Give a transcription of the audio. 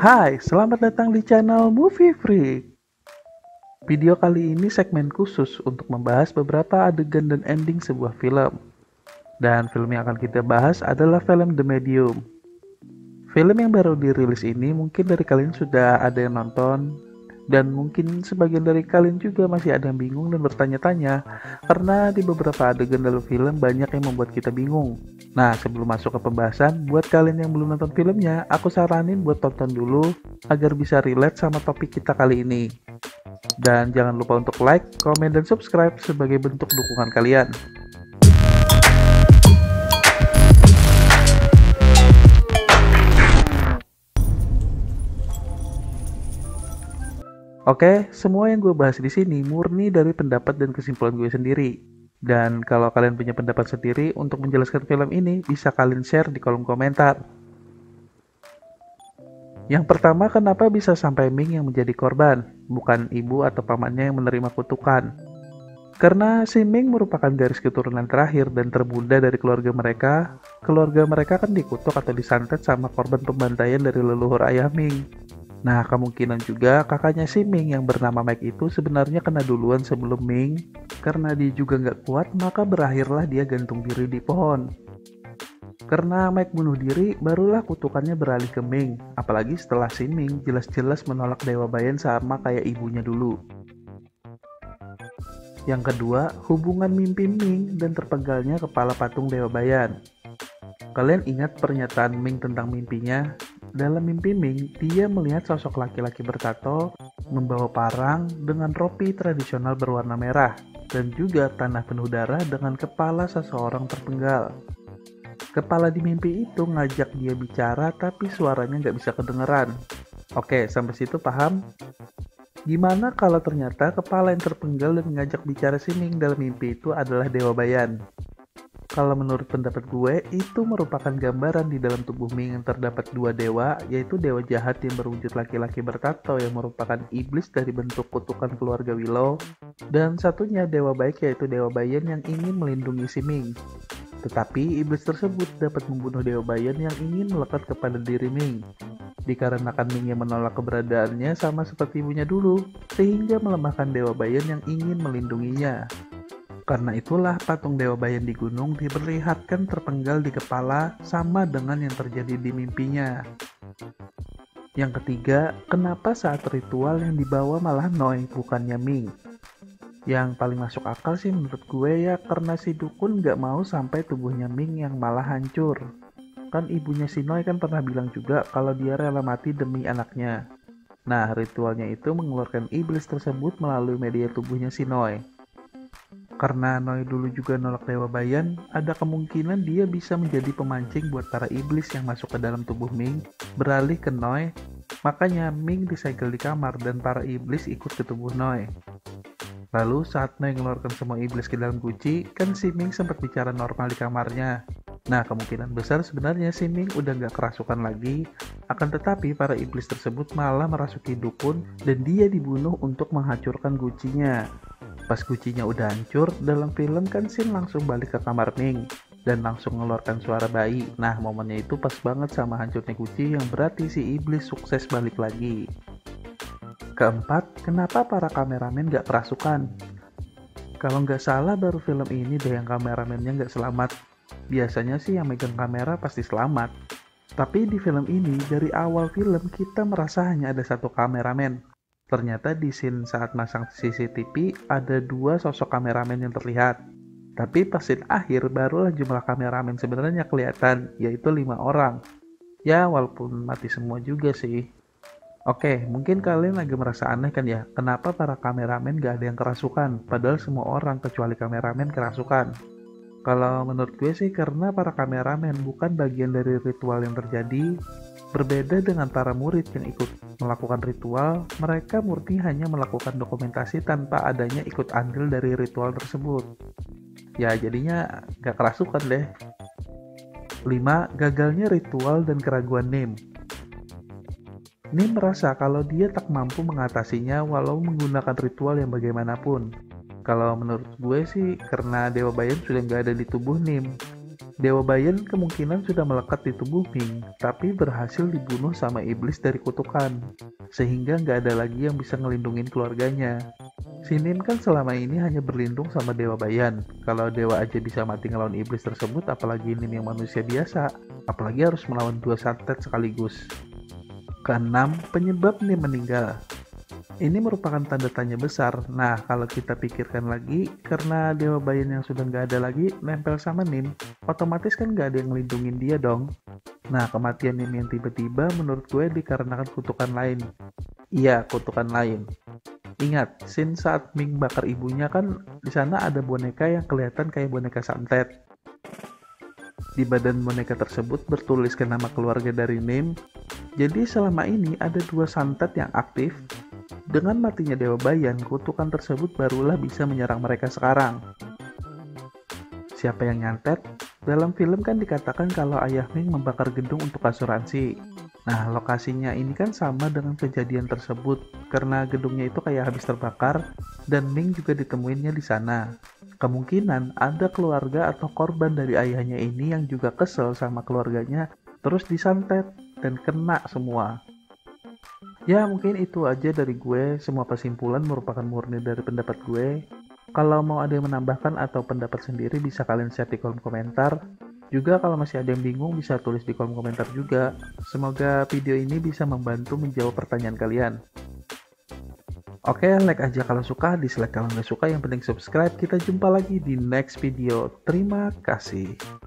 Hai, selamat datang di channel Movie Freak. Video kali ini segmen khusus untuk membahas beberapa adegan dan ending sebuah film. Dan film yang akan kita bahas adalah film The Medium. Film yang baru dirilis ini mungkin dari kalian sudah ada yang nonton, dan mungkin sebagian dari kalian juga masih ada yang bingung dan bertanya-tanya karena di beberapa adegan dalam film banyak yang membuat kita bingung. Nah, sebelum masuk ke pembahasan, buat kalian yang belum nonton filmnya, aku saranin buat tonton dulu agar bisa relate sama topik kita kali ini. Dan jangan lupa untuk like, komen, dan subscribe sebagai bentuk dukungan kalian. Oke, semua yang gue bahas di sini murni dari pendapat dan kesimpulan gue sendiri. Dan kalau kalian punya pendapat sendiri untuk menjelaskan film ini, bisa kalian share di kolom komentar. Yang pertama, kenapa bisa sampai Ming yang menjadi korban, bukan ibu atau pamannya yang menerima kutukan? Karena si Ming merupakan garis keturunan terakhir dan termuda dari keluarga mereka. Keluarga mereka kan dikutuk atau disantet sama korban pembantaian dari leluhur ayah Ming. Nah, kemungkinan juga kakaknya si Ming yang bernama Mike itu sebenarnya kena duluan sebelum Ming. Karena dia juga nggak kuat, maka berakhirlah dia gantung diri di pohon. Karena Mike bunuh diri, barulah kutukannya beralih ke Ming. Apalagi setelah si Ming jelas-jelas menolak Dewa Bayan sama kayak ibunya dulu. Yang kedua, hubungan mimpi Ming dan terpenggalnya kepala patung Dewa Bayan. Kalian ingat pernyataan Ming tentang mimpinya? Dalam mimpi Ming, dia melihat sosok laki-laki bertato, membawa parang dengan rompi tradisional berwarna merah, dan juga tanah penuh darah dengan kepala seseorang terpenggal. Kepala di mimpi itu ngajak dia bicara tapi suaranya nggak bisa kedengeran. Oke, sampai situ paham? Gimana kalau ternyata kepala yang terpenggal dan ngajak bicara si Ming dalam mimpi itu adalah Dewa Bayan? Kalau menurut pendapat gue, itu merupakan gambaran di dalam tubuh Ming yang terdapat dua dewa, yaitu dewa jahat yang berwujud laki-laki bertato yang merupakan iblis dari bentuk kutukan keluarga Willow, dan satunya dewa baik yaitu Dewa Bayan yang ingin melindungi si Ming. Tetapi iblis tersebut dapat membunuh Dewa Bayan yang ingin melekat kepada diri Ming. Dikarenakan Ming yang menolak keberadaannya sama seperti ibunya dulu, sehingga melemahkan Dewa Bayan yang ingin melindunginya. Karena itulah patung Dewa Bayan di gunung diperlihatkan terpenggal di kepala sama dengan yang terjadi di mimpinya. Yang ketiga, kenapa saat ritual yang dibawa malah Noi bukannya Ming? Yang paling masuk akal sih menurut gue ya karena si dukun gak mau sampai tubuhnya Ming yang malah hancur. Kan ibunya si Noi kan pernah bilang juga kalau dia rela mati demi anaknya. Nah, ritualnya itu mengeluarkan iblis tersebut melalui media tubuhnya si Noi. Karena Noi dulu juga nolak Dewa Bayan, ada kemungkinan dia bisa menjadi pemancing buat para iblis yang masuk ke dalam tubuh Ming, beralih ke Noi. Makanya Ming disegel di kamar dan para iblis ikut ke tubuh Noi. Lalu saat Noi mengeluarkan semua iblis ke dalam guci, kan si Ming sempat bicara normal di kamarnya. Nah, kemungkinan besar sebenarnya si Ming udah gak kerasukan lagi, akan tetapi para iblis tersebut malah merasuki dukun dan dia dibunuh untuk menghancurkan gucinya. Pas gucinya udah hancur, dalam film kan Shin langsung balik ke kamar Ming dan langsung mengeluarkan suara bayi. Nah, momennya itu pas banget sama hancurnya guci yang berarti si iblis sukses balik lagi. Keempat, kenapa para kameramen gak kerasukan? Kalau nggak salah baru film ini deh yang kameramennya nggak selamat. Biasanya sih yang megang kamera pasti selamat. Tapi di film ini dari awal film kita merasa hanya ada satu kameramen. Ternyata di scene saat masang CCTV ada dua sosok kameramen yang terlihat. Tapi pas scene akhir barulah jumlah kameramen sebenarnya kelihatan, yaitu 5 orang. Ya walaupun mati semua juga sih. Oke, mungkin kalian lagi merasa aneh kan ya, kenapa para kameramen gak ada yang kerasukan, padahal semua orang kecuali kameramen kerasukan. Kalau menurut gue sih karena para kameramen bukan bagian dari ritual yang terjadi. Berbeda dengan para murid yang ikut melakukan ritual, mereka murni hanya melakukan dokumentasi tanpa adanya ikut andil dari ritual tersebut. Ya jadinya gak kerasukan deh. 5. Gagalnya ritual dan keraguan Nim. Nim merasa kalau dia tak mampu mengatasinya walau menggunakan ritual yang bagaimanapun. Kalau menurut gue sih karena Dewa Bayan sudah gak ada di tubuh Nim. Dewa Bayan kemungkinan sudah melekat di tubuh Ming, tapi berhasil dibunuh sama iblis dari kutukan, sehingga nggak ada lagi yang bisa ngelindungin keluarganya. Si Nin kan selama ini hanya berlindung sama Dewa Bayan. Kalau Dewa aja bisa mati ngelawan iblis tersebut, apalagi Nin yang manusia biasa. Apalagi harus melawan dua santet sekaligus. Keenam, penyebab Nin meninggal. Ini merupakan tanda tanya besar. Nah, kalau kita pikirkan lagi, karena Dewa Bayan yang sudah nggak ada lagi nempel sama Nin, otomatis kan nggak ada yang ngelindungin dia dong. Nah, kematian Nin yang tiba-tiba menurut gue dikarenakan kutukan lain. Iya, kutukan lain. Ingat, scene saat Ming bakar ibunya kan di sana ada boneka yang kelihatan kayak boneka santet. Di badan boneka tersebut bertuliskan nama keluarga dari Nin. Jadi selama ini ada dua santet yang aktif. Dengan matinya Dewa Bayan, kutukan tersebut barulah bisa menyerang mereka sekarang. Siapa yang nyantet? Dalam film kan dikatakan kalau ayah Ming membakar gedung untuk asuransi. Nah, lokasinya ini kan sama dengan kejadian tersebut karena gedungnya itu kayak habis terbakar dan Ming juga ditemuinnya di sana. Kemungkinan ada keluarga atau korban dari ayahnya ini yang juga kesel sama keluarganya terus disantet dan kena semua. Ya mungkin itu aja dari gue, semua kesimpulan merupakan murni dari pendapat gue. Kalau mau ada yang menambahkan atau pendapat sendiri bisa kalian share di kolom komentar. Juga kalau masih ada yang bingung bisa tulis di kolom komentar juga. Semoga video ini bisa membantu menjawab pertanyaan kalian. Oke, like aja kalau suka, dislike kalau nggak suka, yang penting subscribe. Kita jumpa lagi di next video. Terima kasih.